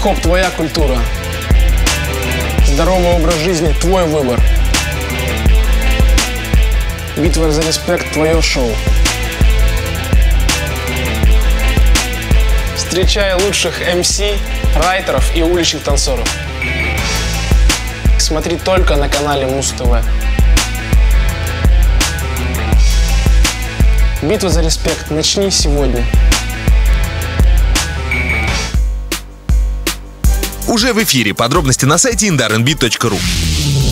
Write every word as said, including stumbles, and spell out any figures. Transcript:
Хип-хоп – твоя культура. Здоровый образ жизни – твой выбор. Битва за респект – твое шоу. Встречай лучших эм си, райтеров и уличных танцоров. Смотри только на канале Муз-ТВ. Битва за респект. Начни сегодня. Уже в эфире. Подробности на сайте индар эн би точка ру.